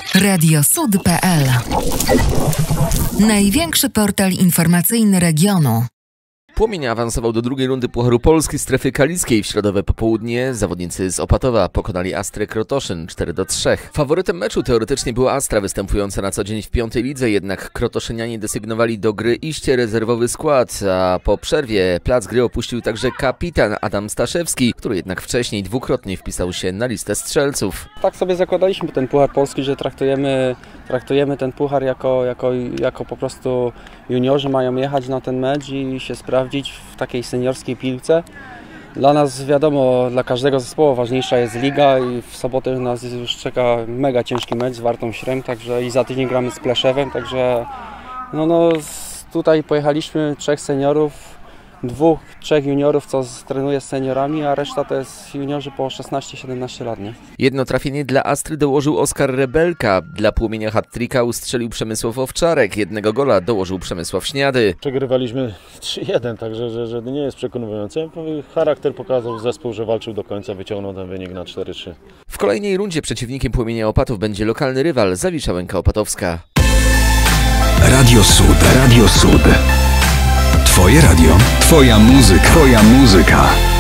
Radiosud.pl. Największy portal informacyjny regionu. Płomień awansował do drugiej rundy Pucharu Polski strefy kalickiej. W środowe popołudnie zawodnicy z Opatowa pokonali Astrę Krotoszyn 4-3. Faworytem meczu teoretycznie była Astra, występująca na co dzień w 5. lidze, jednak krotoszynianie desygnowali do gry iście rezerwowy skład, a po przerwie plac gry opuścił także kapitan Adam Staszewski, który jednak wcześniej dwukrotnie wpisał się na listę strzelców. Tak sobie zakładaliśmy ten Puchar Polski, że traktujemy ten puchar jako po prostu juniorzy mają jechać na ten mecz i się sprawdzić w takiej seniorskiej piłce. Dla nas wiadomo, dla każdego zespołu ważniejsza jest liga i w sobotę nas już czeka mega ciężki mecz z Wartą Śrem, także i za tydzień gramy z Pleszewem, także tutaj pojechaliśmy 3 seniorów, 2-3 juniorów, co trenuje z seniorami, a reszta to jest juniorzy po 16-17 lat. Nie? Jedno trafienie dla Astry dołożył Oskar Rebelka. Dla Płomienia hat-tricka ustrzelił Przemysław Owczarek. Jednego gola dołożył Przemysław Śniady. Przegrywaliśmy 3-1, także że nie jest przekonujące. Charakter pokazał zespół, że walczył do końca, wyciągnął ten wynik na 4-3. W kolejnej rundzie przeciwnikiem Płomienia Opatów będzie lokalny rywal Zawisza Łęka Opatowska. Radio Sud. Radio Sud. Twoje radio, twoja muzyka.